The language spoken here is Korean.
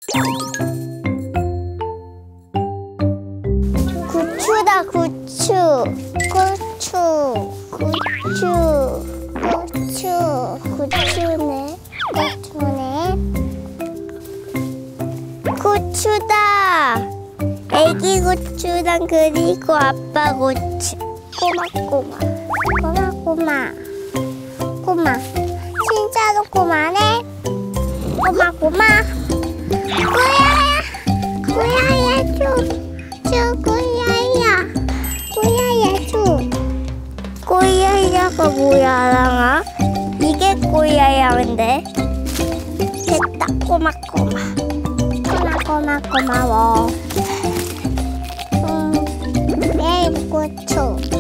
고추다, 고추. 고추네. 고추다. 애기 고추랑 그리고 아빠 고추. 꼬마. 진짜로 꼬마네. 꼬마. 고야야 줘. 고야야 줘. 고야야가 뭐야, 아랑아? 이게 고야야인데. 됐다. 고마워. 네, 고추.